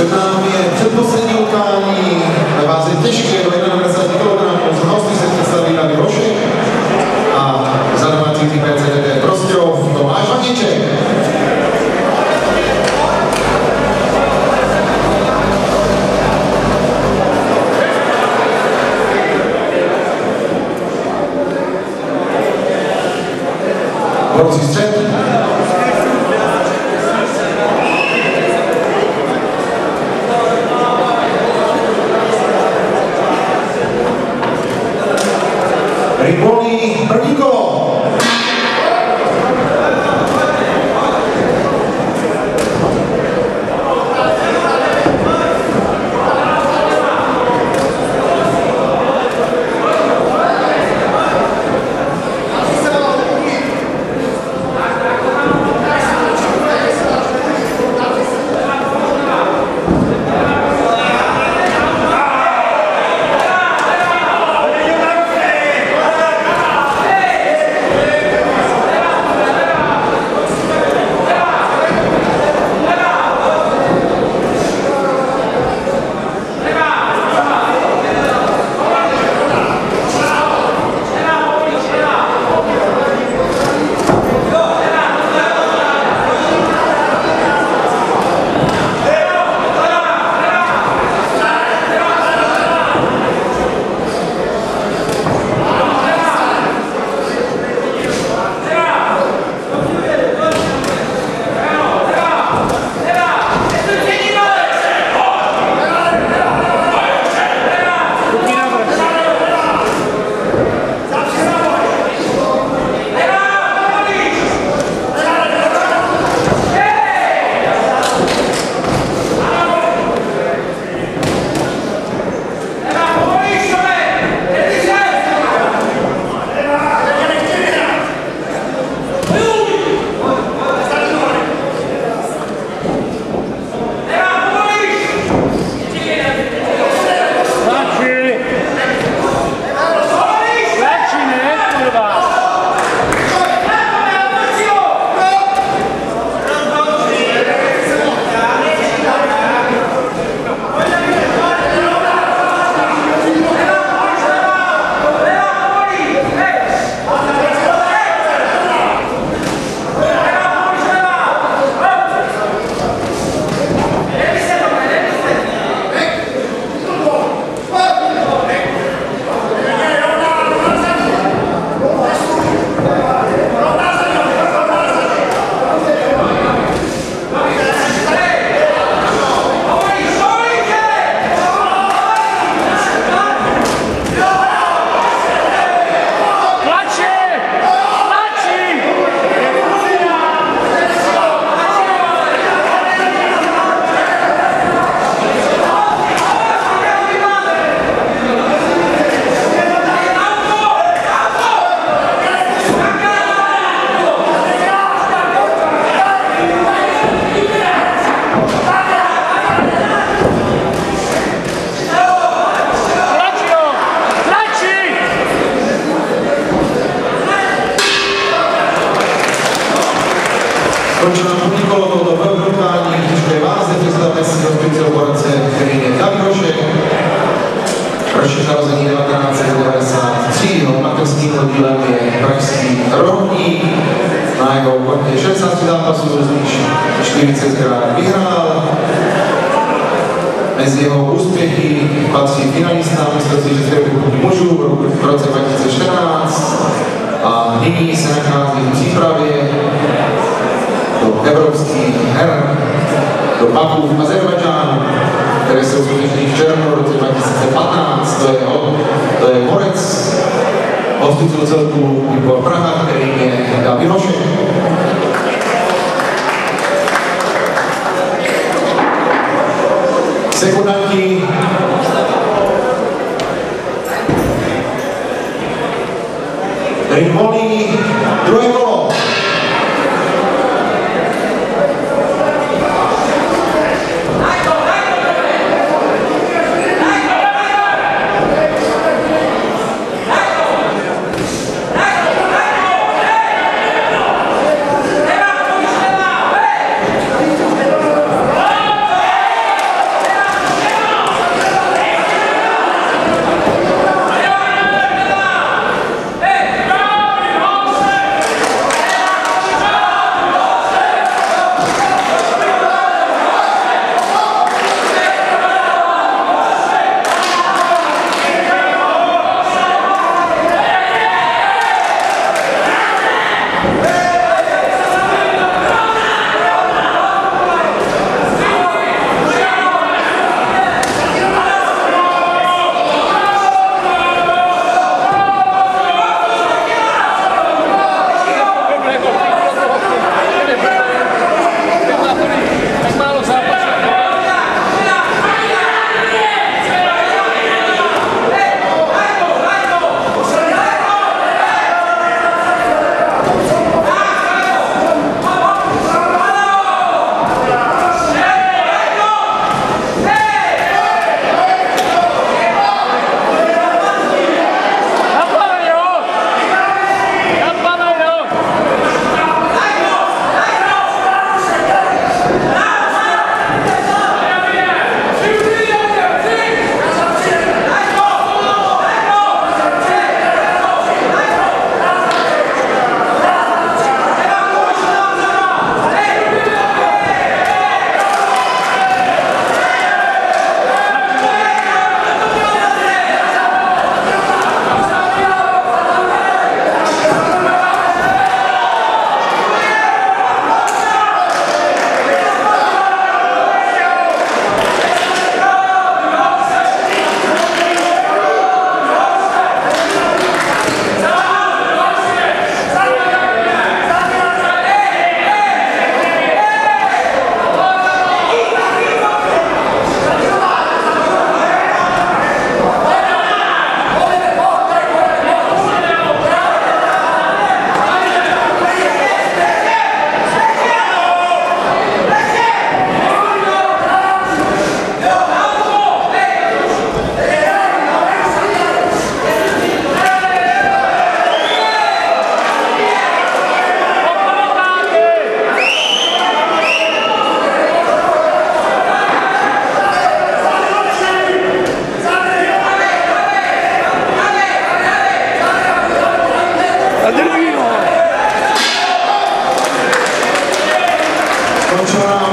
Před námi je předposlední utkání ve váze těžké do 91 kg. Z hosty se představí David Rošek a za domácí PCDT Prostějov Tomáš Vaniček. Borci střed. Ryboli první kolo. Končí nám první kolo tohoto velkání v těžké váze. Představme si rozbícího poradce, který je David Rošek. Rošek narození 1993, jeho mateřským oddílem je pražský Rohník. Na jeho kortě 60 zápasů, z nich 40krát vyhrál. Mezi jeho úspěchy patří finalista mistrovství České republiky mužů v roce 2014 a nyní se nachází v přípravě do evropských her, do Baku v Azerbajdžánu, které se uskutečnily v červnu roce 2015. To je borec hostitelů celku Výbor Praha, který je David Rošek. Sekundanti Ryboli druhé kolo.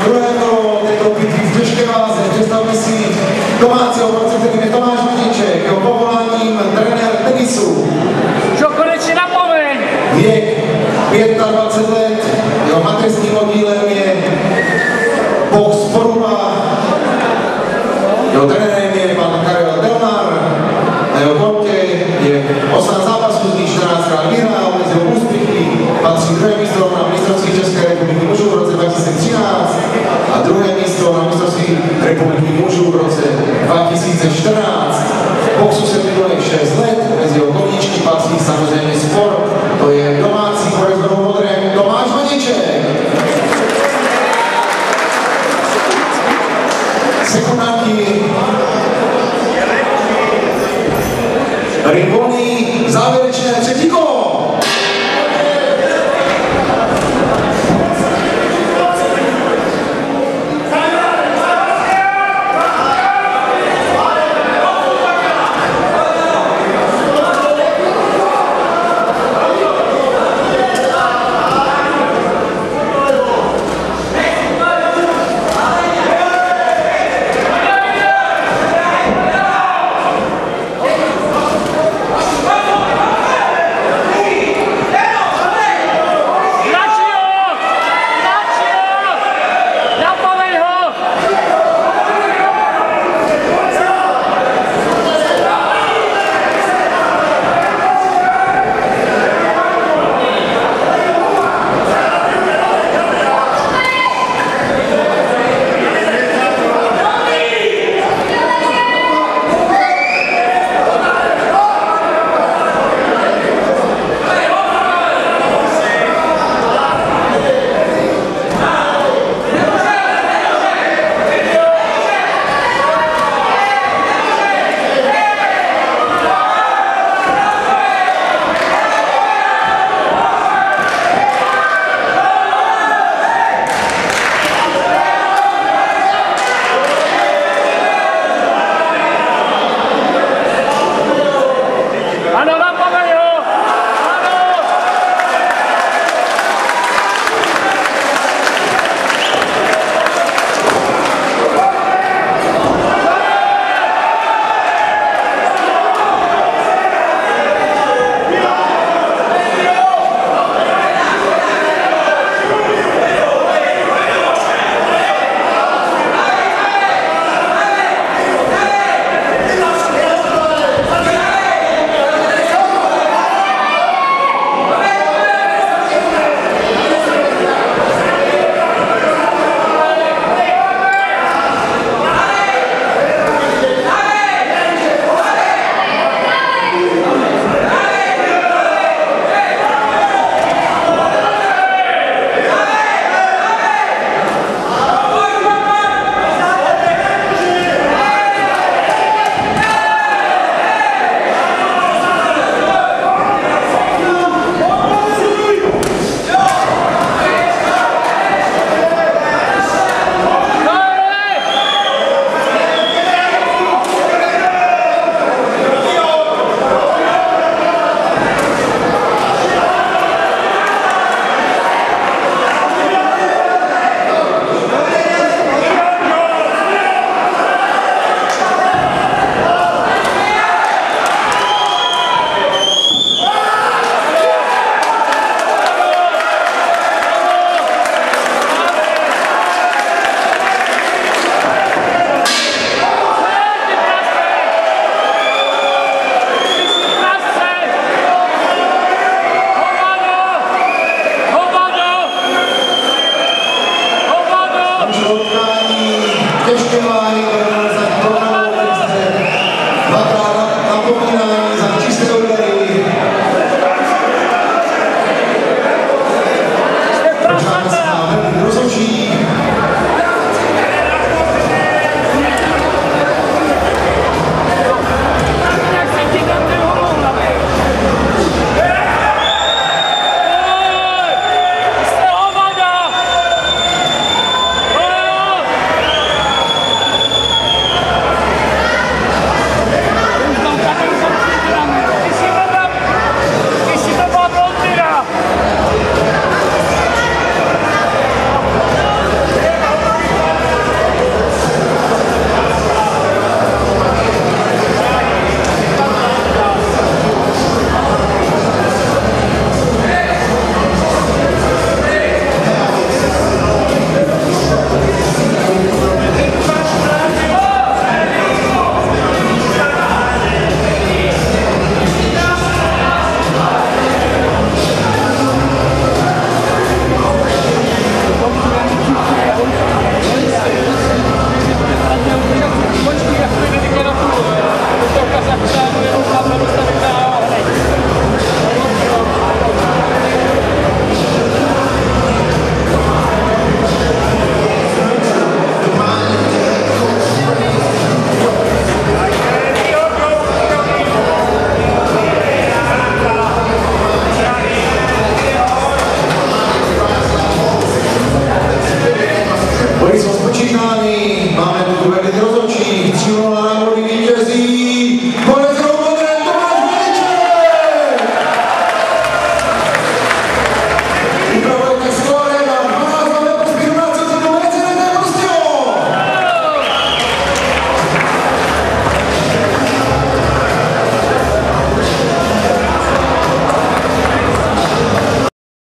druhé kolo této bitvy v těžké váze. Představme si domácího borce, kterým je Tomáš Vaníček, jeho povoláním trenér tenisu. Čo konečně napomeň! Věk 25 let, jeho mateřským oddílem je box Poruba, jeho trenérem je pan Karel Delmar, na jeho kontě je 8 zápasů, z nich 14krát vyhrál, mezi jeho úspěchy patří druhé místo na mistrovství České republiky mužů v roce 2013 a druhé místo na mistrovství republiky mužů v roce 2014. Boxu se věnuje 6 let, mezi jeho koníčky patří samozřejmě sport, to je domácí borec v modrém Tomáš Vaníček. Sekundárky Ring volný